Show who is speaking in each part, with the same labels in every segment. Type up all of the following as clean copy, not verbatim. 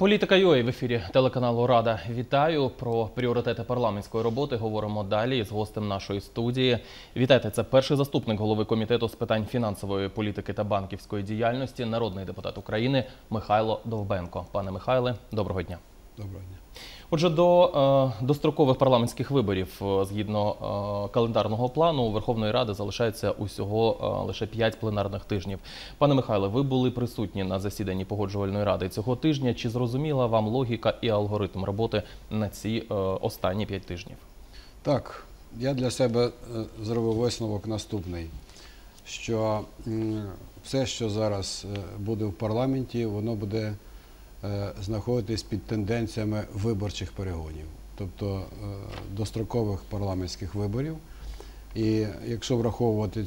Speaker 1: Політика.ua в ефірі телеканалу «Рада». Вітаю. Про пріоритети парламентської роботи говоримо далі з гостем нашої студії. Вітайте, це перший заступник голови Комітету з питань фінансової політики та банківської діяльності, народний депутат України Михайло Довбенко. Пане Михайле, доброго дня.
Speaker 2: Доброго дня.
Speaker 1: Отже, до дострокових парламентських виборів, згідно календарного плану, у Верховної Ради залишається усього лише 5 пленарних тижнів. Пане Михайле, ви були присутні на засіданні Погоджувальної ради цього тижня. Чи зрозуміла вам логіка і алгоритм роботи на ці останні 5 тижнів?
Speaker 2: Так, я для себе зробив висновок наступний, що все, що зараз буде в парламенті, воно буде знаходитись під тенденціями виборчих перегонів, тобто дострокових парламентських виборів. І якщо враховувати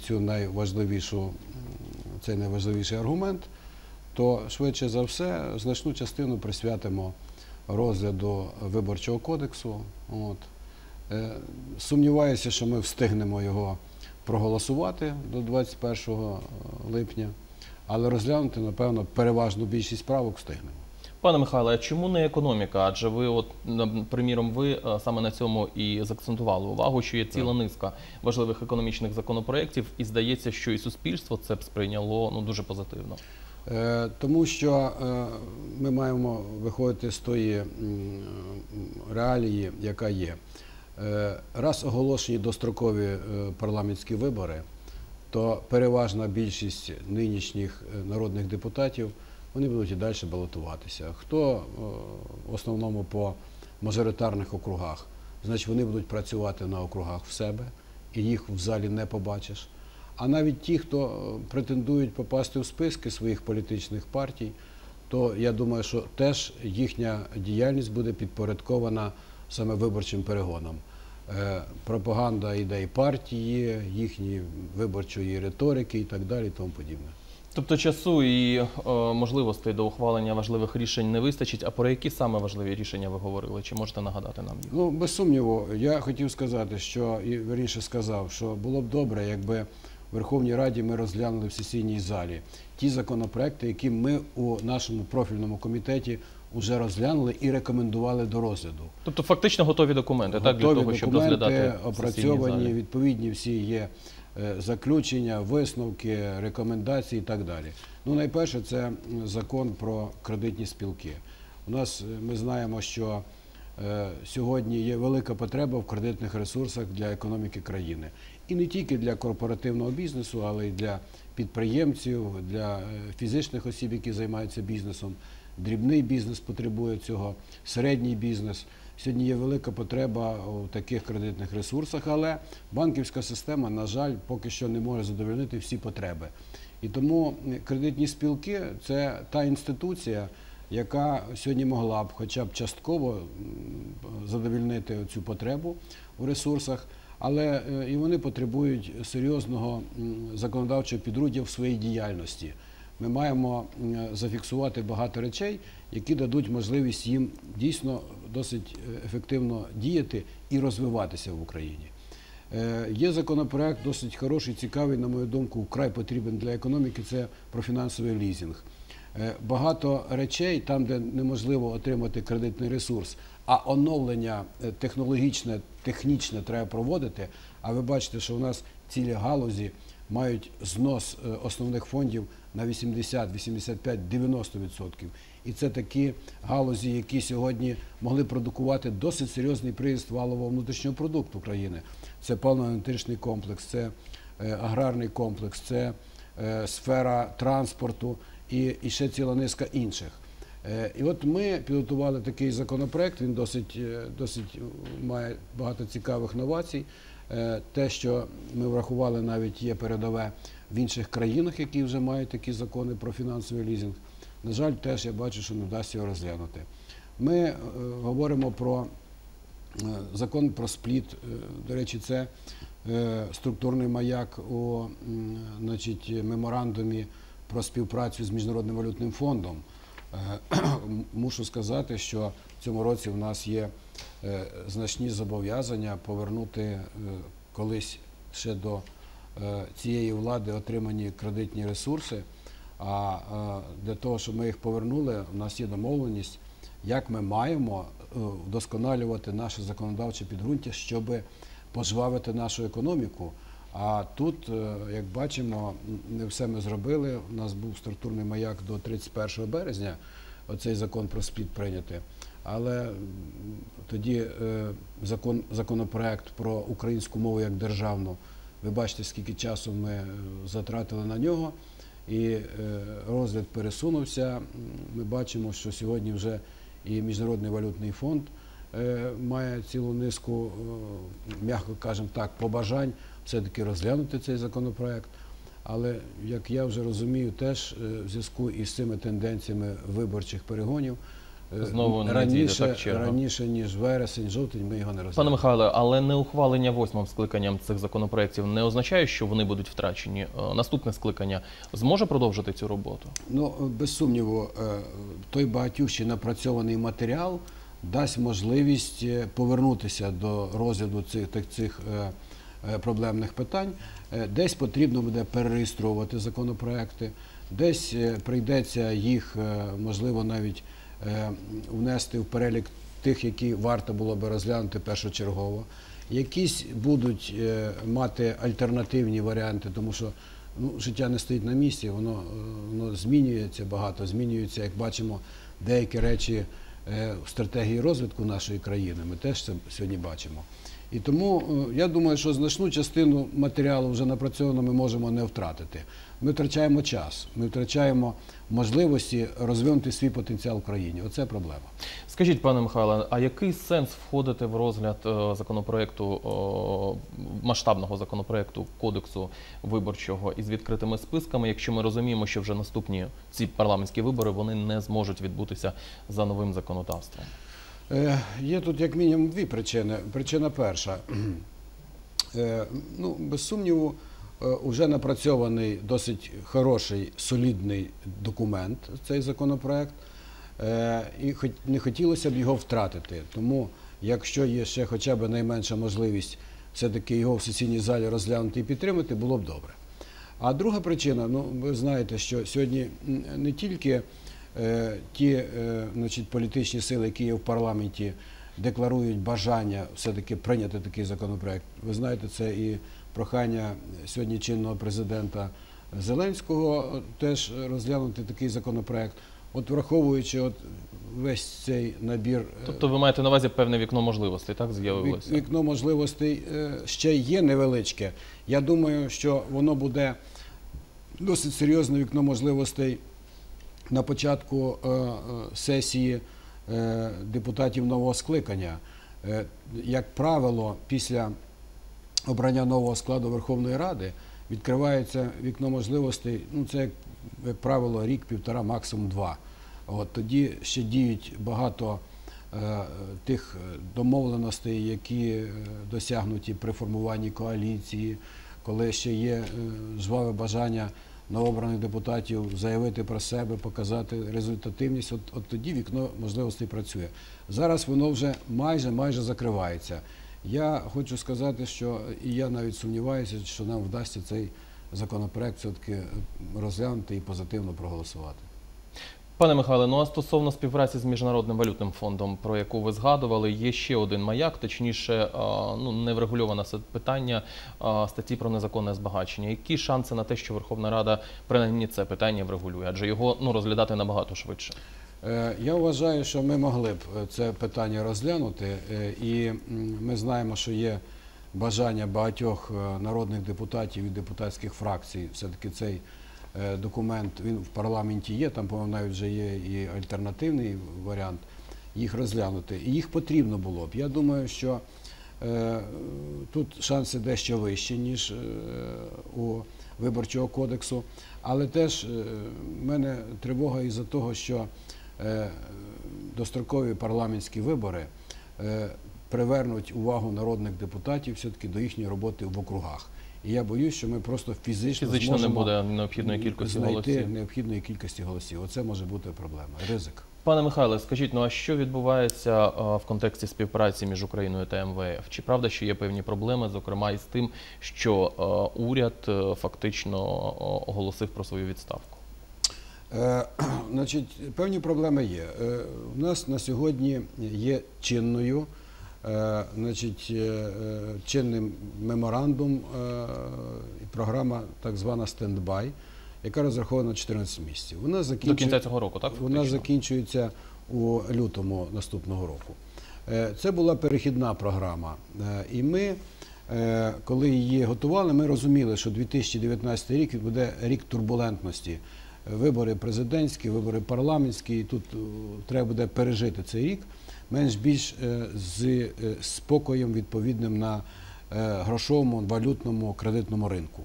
Speaker 2: цей найважливіший аргумент, то швидше за все значну частину присвятимо розгляду Виборчого кодексу. Сумніваюся, що ми встигнемо його проголосувати до 21 липня, але розглянути, напевно, переважну більшість правок встигнемо.
Speaker 1: Пане Михайле, а чому не економіка? Адже ви, приміром, ви саме на цьому і заакцентували увагу, що є ціла низка важливих економічних законопроєктів, і здається, що і суспільство це б сприйняло дуже позитивно.
Speaker 2: Тому що ми маємо виходити з тої реалії, яка є. Раз оголошені дострокові парламентські вибори, то переважна більшість нинішніх народних депутатів вони будуть і далі балотуватися. Хто в основному по мажоритарних округах, значить вони будуть працювати на округах в себе, і їх в залі не побачиш. А навіть ті, хто претендують попасти в списки своїх політичних партій, то я думаю, що теж їхня діяльність буде підпорядкована саме виборчим перегонам. Пропаганда ідей партії, їхньої виборчої риторики і так далі і тому подібне.
Speaker 1: Тобто часу і можливостей до ухвалення важливих рішень не вистачить. А про які саме важливі рішення ви говорили? Чи можете нагадати нам їх?
Speaker 2: Ну, без сумніву, я хотів сказати, вірніше сказав, що було б добре, якби в Верховній Раді ми розглянули в сесійній залі ті законопроекти, які ми у нашому профільному комітеті вже розглянули і рекомендували до розгляду.
Speaker 1: Тобто фактично готові документи, так, для того, щоб розглядати в сесійній
Speaker 2: опрацьовані,
Speaker 1: залі?
Speaker 2: відповідні всі є заключення, висновки, рекомендації і так далі. Ну, найперше, це закон про кредитні спілки. У нас, ми знаємо, що сьогодні є велика потреба в кредитних ресурсах для економіки країни. І не тільки для корпоративного бізнесу, але й для підприємців, для фізичних осіб, які займаються бізнесом. Дрібний бізнес потребує цього, середній бізнес. Сьогодні є велика потреба у таких кредитних ресурсах, але банківська система, на жаль, поки що не може задовольнити всі потреби. І тому кредитні спілки – це та інституція, яка сьогодні могла б хоча б частково задовольнити цю потребу у ресурсах, але і вони потребують серйозного законодавчого підґрунтя в своїй діяльності. Ми маємо зафіксувати багато речей, які дадуть можливість їм дійсно досить ефективно діяти і розвиватися в Україні. Є законопроект досить хороший, цікавий, на мою думку, вкрай потрібен для економіки, це про фінансовий лізинг. Багато речей, там, де неможливо отримати кредитний ресурс, а оновлення технологічне, технічне треба проводити, а ви бачите, що у нас цілі галузі мають знос основних фондів на 80, 85, 90%. І це такі галузі, які сьогодні могли продукувати досить серйозний приріст валового внутрішнього продукту країни. Це паливно-енергетичний комплекс, це аграрний комплекс, це сфера транспорту і ще ціла низка інших. І от ми підготували такий законопроект, він досить має багато цікавих новацій. Те, що ми врахували, навіть є передове в інших країнах, які вже мають такі закони про фінансовий лізинг. На жаль, теж я бачу, що не вдасться його розглянути. Ми говоримо про закон про спліт. До речі, це структурний маяк у меморандумі про співпрацю з Міжнародним валютним фондом. Мушу сказати, що в цьому році в нас є значні зобов'язання повернути колись ще до цієї влади отримані кредитні ресурси, а для того, щоб ми їх повернули, у нас є домовленість як ми маємо вдосконалювати наше законодавче підґрунтя, щоб пожвавити нашу економіку. А тут, як бачимо, не все ми зробили. У нас був структурний маяк до 31 березня, оцей закон про СПІД прийняти. Але тоді законопроект про українську мову як державну, ви бачите, скільки часу ми затратили на нього, і розгляд пересунувся. Ми бачимо, що сьогодні вже і Міжнародний валютний фонд має цілу низку, м'яко кажемо так, побажань все-таки розглянути цей законопроект. Але, як я вже розумію, теж в зв'язку із цими тенденціями виборчих перегонів,
Speaker 1: Знову
Speaker 2: раніше, ніж вересень, жовтень, ми його не розглянемо.
Speaker 1: Пане Михайле, але не ухвалення 8-м скликанням цих законопроєктів не означає, що вони будуть втрачені. Наступне скликання зможе продовжити цю роботу?
Speaker 2: Ну, без сумніву, той багатющий напрацьований матеріал дасть можливість повернутися до розгляду цих проблемних питань. Десь потрібно буде перереєстровувати законопроекти, десь прийдеться їх, можливо, навіть внести в перелік тих, які варто було би розглянути першочергово. Якісь будуть мати альтернативні варіанти, тому що життя не стоїть на місці, воно змінюється багато, змінюється, як бачимо, деякі речі в стратегії розвитку нашої країни, ми теж це сьогодні бачимо. І тому я думаю, що значну частину матеріалу вже напрацьовано ми можемо не втратити. Ми втрачаємо час, ми втрачаємо можливості розвинути свій потенціал в країні. Оце проблема.
Speaker 1: Скажіть, пане Михайле, а який сенс входити в розгляд законопроекту, масштабного законопроекту Кодексу виборчого із відкритими списками, якщо ми розуміємо, що вже наступні ці парламентські вибори, вони не зможуть відбутися за новим законодавством?
Speaker 2: Є тут як мінімум дві причини. Причина перша. Без сумніву, вже напрацьований досить хороший, солідний документ, цей законопроект, і не хотілося б його втратити. Тому, якщо є ще хоча б найменша можливість все-таки його в сесійній залі розглянути і підтримати, було б добре. А друга причина, ви знаєте, що сьогодні не тільки ті політичні сили, які є в парламенті, декларують бажання все-таки прийняти такий законопроект. Ви знаєте, це і прохання сьогодні чинного президента Зеленського теж розглянути такий законопроект. От враховуючи весь цей набір...
Speaker 1: Тобто ви маєте на увазі певне вікно можливостей, так, з'явилося?
Speaker 2: Вікно можливостей ще є невеличке. Я думаю, що воно буде досить серйозне вікно можливостей на початку сесії депутатів нового скликання. Як правило, після обрання нового складу Верховної Ради відкривається вікно можливостей, це, як правило, рік, півтора, максимум два. Тоді ще діють багато тих домовленостей, які досягнуті при формуванні коаліції, коли ще є жваве бажання новообраних депутатів заявити про себе, показати результативність, от тоді вікно можливостей працює. Зараз воно вже майже закривається. Я хочу сказати, що і я навіть сумніваюся, що нам вдасться цей законопроект все-таки розглянути і позитивно проголосувати.
Speaker 1: Пане Михайле, а стосовно співпраці з Міжнародним валютним фондом, про яку ви згадували, є ще один маяк, точніше, неврегульоване питання статті про незаконне збагачення. Які шанси на те, що Верховна Рада принаймні це питання врегулює, адже його розглядати набагато швидше?
Speaker 2: Я вважаю, що ми могли б це питання розглянути, і ми знаємо, що є бажання багатьох народних депутатів і депутатських фракцій, все-таки цей документ, він в парламенті є, там, по-моєму, навіть вже є і альтернативний варіант, їх розглянути. І їх потрібно було б. Я думаю, що тут шанси дещо вищі, ніж у Виборчого кодексу, але теж в мене тривога із-за того, що дострокові парламентські вибори привернуть увагу народних депутатів все-таки до їхньої роботи в округах. І я боюсь, що ми просто фізично
Speaker 1: не буде необхідної кількості
Speaker 2: знайти необхідної кількості голосів. Оце може бути проблема, ризик.
Speaker 1: Пане Михайле, скажіть, а що відбувається в контексті співпраці між Україною та МВФ? Чи правда, що є певні проблеми, зокрема із тим, що уряд фактично оголосив про свою відставку?
Speaker 2: Значить, певні проблеми є. У нас на сьогодні є чинною, чинним меморандум і програма так звана «Стендбай», яка розрахована на 14 місяців.
Speaker 1: До кінця цього року, так?
Speaker 2: Вона закінчується у лютому наступного року. Це була перехідна програма. І ми, коли її готували, ми розуміли, що 2019 рік буде рік турбулентності. Вибори президентські, вибори парламентські, і тут треба буде пережити цей рік менш-більш з спокоєм відповідним на грошовому, валютному, кредитному ринку.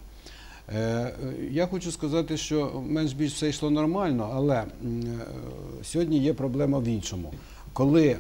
Speaker 2: Я хочу сказати, що менш-більш все йшло нормально, але сьогодні є проблема в іншому. Коли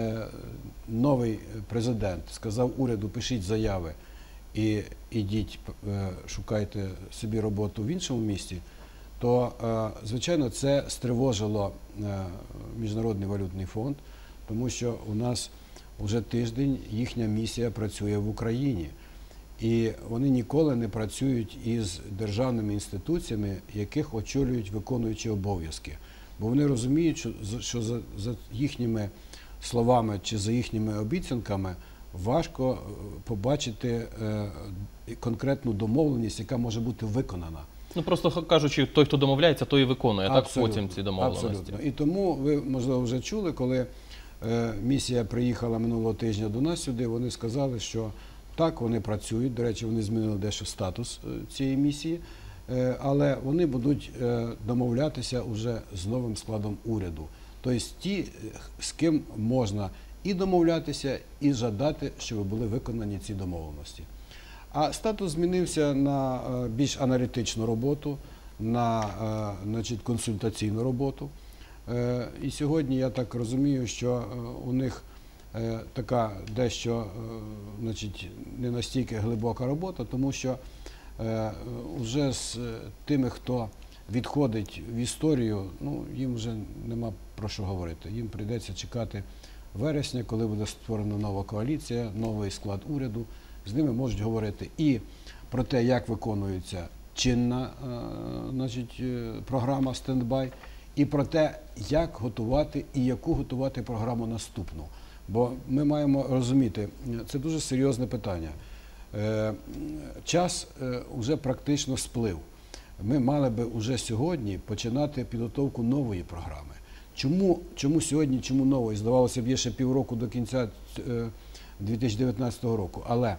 Speaker 2: новий президент сказав уряду, пишіть заяви і ідіть, шукайте собі роботу в іншому місті, то, звичайно, це стривожило Міжнародний валютний фонд, тому що у нас вже тиждень їхня місія працює в Україні. І вони ніколи не працюють із державними інституціями, яких очолюють виконуючі обов'язки. Бо вони розуміють, що за їхніми словами чи за їхніми обіцянками важко побачити конкретну домовленість, яка може бути виконана.
Speaker 1: Ну, просто кажучи, той, хто домовляється, той і виконує, так, потім ці домовленості.
Speaker 2: Абсолютно. І тому ви, можливо, вже чули, коли місія приїхала минулого тижня до нас сюди, вони сказали, що так, вони працюють, до речі, вони змінили дещо статус цієї місії, але вони будуть домовлятися вже з новим складом уряду. Тобто ті, з ким можна і домовлятися, і жадати, щоб були виконані ці домовленості. А статус змінився на більш аналітичну роботу, на консультаційну роботу. І сьогодні я так розумію, що у них така дещо не настільки глибока робота, тому що вже з тими, хто відходить в історію, ну, їм вже нема про що говорити. Їм прийдеться чекати вересня, коли буде створена нова коаліція, новий склад уряду. З ними можуть говорити і про те, як виконується чинна програма «Стендбай», і про те, як готувати і яку готувати програму наступну. Бо ми маємо розуміти, це дуже серйозне питання. Час вже практично сплив. Ми мали би вже сьогодні починати підготовку нової програми. Чому сьогодні, чому нової? Здавалося б, є ще півроку до кінця 2019 року. Але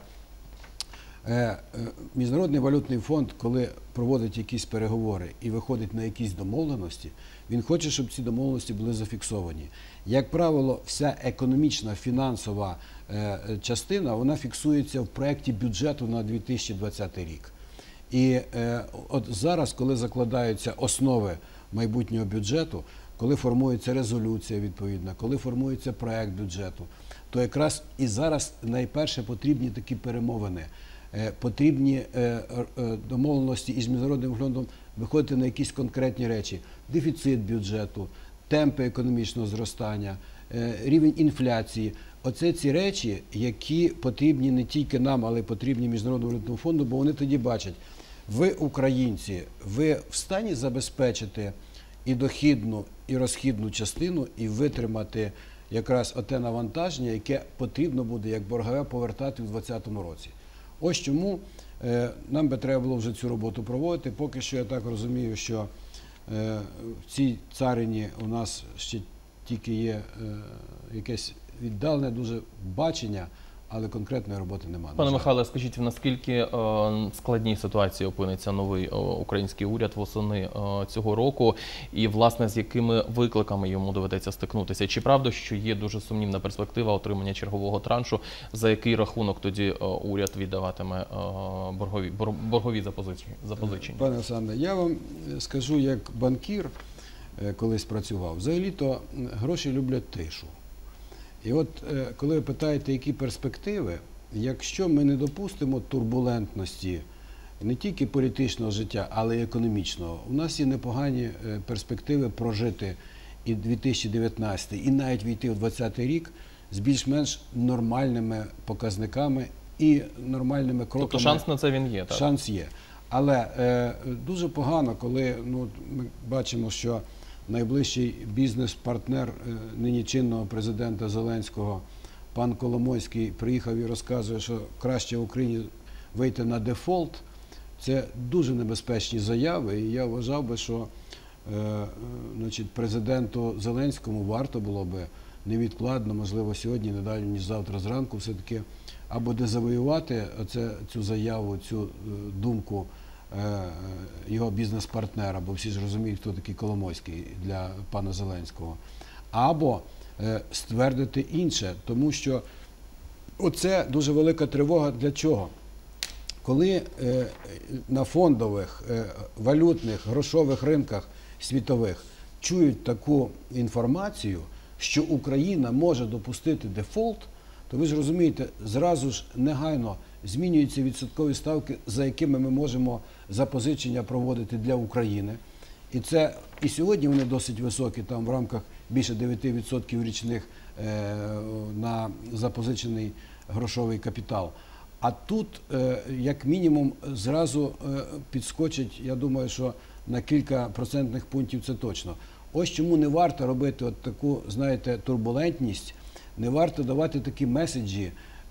Speaker 2: Міжнародний валютний фонд, коли проводить якісь переговори і виходить на якісь домовленості, він хоче, щоб ці домовленості були зафіксовані. Як правило, вся економічна, фінансова частина, вона фіксується в проєкті бюджету на 2020 рік. І от зараз, коли закладаються основи майбутнього бюджету, коли формується резолюція відповідна, коли формується проєкт бюджету, то якраз і зараз найперше потрібні такі перемовини, потрібні домовленості із Міжнародним фондом виходити на якісь конкретні речі. Дефіцит бюджету, темпи економічного зростання, рівень інфляції. Оце ці речі, які потрібні не тільки нам, але й потрібні Міжнародному валютному фонду, бо вони тоді бачать, ви, українці, ви в стані забезпечити і дохідну, і розхідну частину, і витримати якраз оте навантаження, яке потрібно буде як боргове повертати в 2020 році. Ось чому нам би треба було вже цю роботу проводити. Поки що я так розумію, що в цій царині у нас ще тільки є якесь віддалене дуже бачення, але конкретної роботи немає.
Speaker 1: Пане Михайле, скажіть, в наскільки складній ситуації опиниться новий український уряд восени цього року і, власне, з якими викликами йому доведеться стикнутися? Чи правда, що є дуже сумнівна перспектива отримання чергового траншу, за який рахунок тоді уряд віддаватиме боргові запозичення?
Speaker 2: Пане Олександре, я вам скажу, як банкір колись працював, взагалі-то гроші люблять тишу. І от, коли ви питаєте, які перспективи, якщо ми не допустимо турбулентності не тільки політичного життя, але й економічного, у нас є непогані перспективи прожити і 2019, і навіть війти в 2020 рік з більш-менш нормальними показниками і нормальними кроками.
Speaker 1: Тобто шанс на це він є, так?
Speaker 2: Шанс є. Але дуже погано, коли ми бачимо, що найближчий бізнес-партнер нині чинного президента Зеленського, пан Коломойський, приїхав і розказує, що краще Україні вийти на дефолт. Це дуже небезпечні заяви, і я вважав би, що президенту Зеленському варто було би невідкладно, можливо, сьогодні, не далі, ніж завтра зранку, все-таки або дезавоювати цю заяву, цю думку його бізнес-партнера, бо всі ж розуміють, хто такий Коломойський для пана Зеленського, або ствердити інше, тому що оце дуже велика тривога для чого? Коли на фондових, валютних, грошових ринках світових чують таку інформацію, що Україна може допустити дефолт, то ви ж розумієте, зразу ж негайно змінюються відсоткові ставки, за якими ми можемо запозичення проводити для України. І сьогодні вони досить високі, там в рамках більше 9% річних на запозичений грошовий капітал. А тут, як мінімум, зразу підскочить, я думаю, що на кілька процентних пунктів це точно. Ось чому не варто робити от таку, знаєте, турбулентність, не варто давати такі меседжі.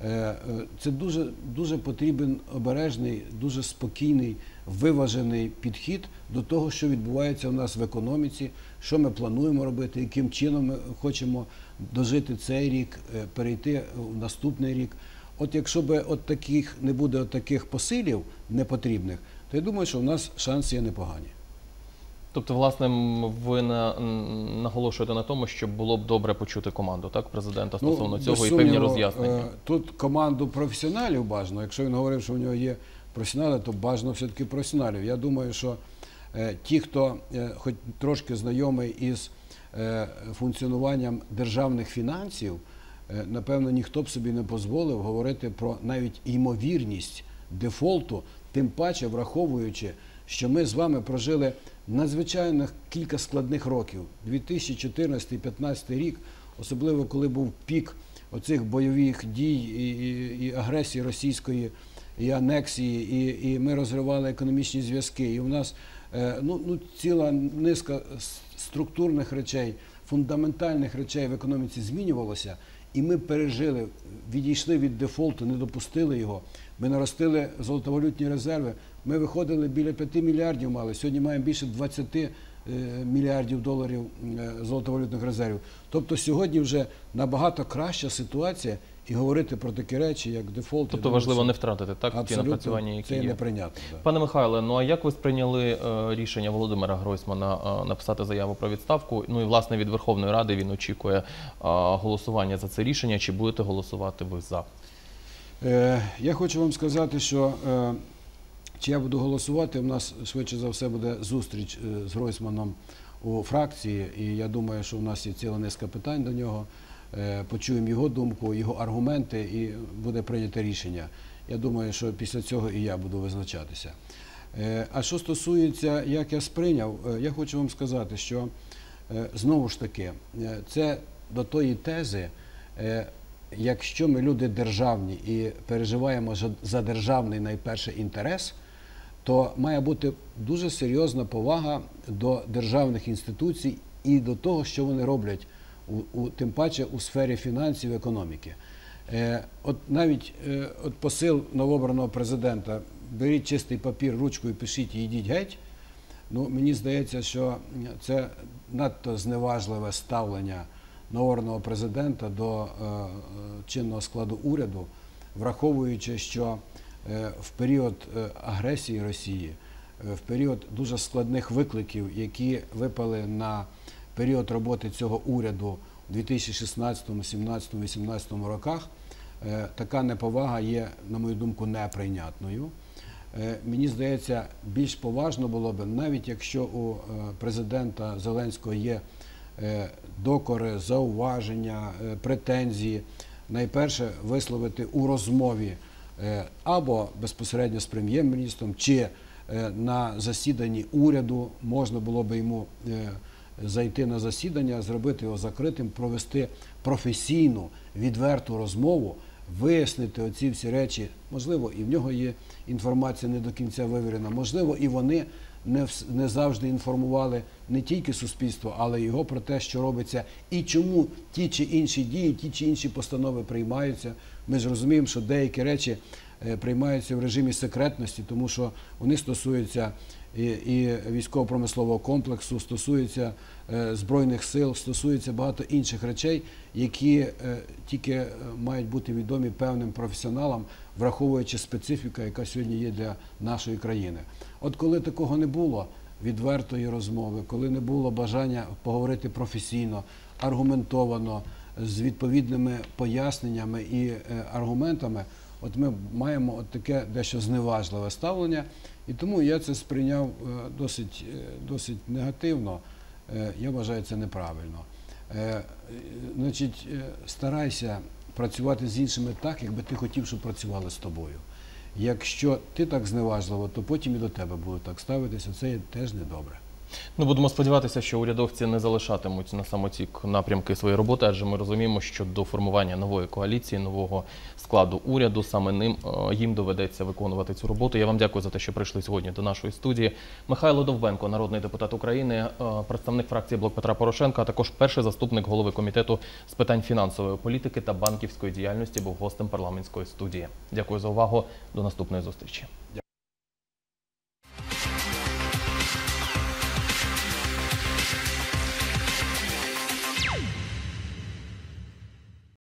Speaker 2: Це дуже потрібен обережний, дуже спокійний, виважений підхід до того, що відбувається у нас в економіці, що ми плануємо робити, яким чином ми хочемо дожити цей рік, перейти в наступний рік. От якщо не буде таких посилів непотрібних, то я думаю, що в нас шанси є непогані.
Speaker 1: Тобто, власне, ви наголошуєте на тому, що було б добре почути команду, так, президента стосовно цього і певні роз'яснення?
Speaker 2: Тут команду професіоналів бажано. Якщо він говорив, що у нього є професіонали, то бажано все-таки професіоналів. Я думаю, що ті, хто хоч трошки знайомий із функціонуванням державних фінансів, напевно, ніхто б собі не дозволив говорити про навіть ймовірність дефолту, тим паче враховуючи, що ми з вами прожили надзвичайно кілька складних років. 2014-2015 рік, особливо коли був пік оцих бойових дій і агресії російської, і анексії, і ми розривали економічні зв'язки. І у нас ціла низка структурних речей, фундаментальних речей в економіці змінювалося. І ми пережили, відійшли від дефолту, не допустили його. Ми наростили золотовалютні резерви. Ми виходили біля 5 мільярдів мали. Сьогодні маємо більше 20 мільярдів доларів золотовалютних резервів. Тобто сьогодні вже набагато краща ситуація і говорити про такі речі, як дефолт.
Speaker 1: Тобто важливо не втратити, так, ті напрацювання, які
Speaker 2: є.
Speaker 1: є.
Speaker 2: Це неприйнятно. Да.
Speaker 1: Пане Михайле, ну а як ви сприйняли рішення Володимира Гройсмана написати заяву про відставку? Ну і, власне, від Верховної Ради він очікує голосування за це рішення. Чи будете голосувати ви за?
Speaker 2: Я хочу вам сказати, що чи я буду голосувати, у нас швидше за все буде зустріч з Гройсманом у фракції, і я думаю, що у нас є ціла низка питань до нього. Почуємо його думку, його аргументи і буде прийнято рішення. Я думаю, що після цього і я буду визначатися. А що стосується, як я сприйняв, я хочу вам сказати, що знову ж таки, це до тої тези, якщо ми люди державні і переживаємо за державний найперше інтерес, то має бути дуже серйозна повага до державних інституцій і до того, що вони роблять, тим паче у сфері фінансів і економіки. От навіть посил новообраного президента: беріть чистий папір, ручку і пишіть, і йдіть геть. Ну, мені здається, що це надто зневажливе ставлення новообраного президента до чинного складу уряду, враховуючи, що в період агресії Росії, в період дуже складних викликів, які випали на період роботи цього уряду у 2016, 2017, 2018 роках, така неповага є, на мою думку, неприйнятною. Мені здається, більш поважно було б, навіть якщо у президента Зеленського є докори, зауваження, претензії, найперше висловити у розмові або безпосередньо з прем'єр-міністром, чи на засіданні уряду можна було б йому зайти на засідання, зробити його закритим, провести професійну, відверту розмову, вияснити оці всі речі. Можливо, і в нього є інформація не до кінця вивірена, можливо, і вони не завжди інформували не тільки суспільство, але й його про те, що робиться, і чому ті чи інші дії, ті чи інші постанови приймаються. Ми ж розуміємо, що деякі речі приймаються в режимі секретності, тому що вони стосуються і військово-промислового комплексу, стосуються Збройних сил, стосуються багато інших речей, які тільки мають бути відомі певним професіоналам, враховуючи специфіку, яка сьогодні є для нашої країни. От коли такого не було, відвертої розмови, коли не було бажання поговорити професійно, аргументовано, з відповідними поясненнями і аргументами, от ми маємо от таке дещо зневажливе ставлення, і тому я це сприйняв досить негативно. Я вважаю, це неправильно. Значить, старайся працювати з іншими так, якби ти хотів, щоб працювали з тобою. Якщо ти так зневажливо, то потім і до тебе будуть так ставитися, це є теж недобре.
Speaker 1: Ну, будемо сподіватися, що урядовці не залишатимуть на самотік напрямки своєї роботи, адже ми розуміємо, що до формування нової коаліції, нового складу уряду, саме їм доведеться виконувати цю роботу. Я вам дякую за те, що прийшли сьогодні до нашої студії. Михайло Довбенко, народний депутат України, представник фракції «Блок Петра Порошенка», а також перший заступник голови комітету з питань фінансової політики та банківської діяльності, був гостем парламентської студії. Дякую за увагу. До наступної зустрічі.
Speaker 2: Дякую.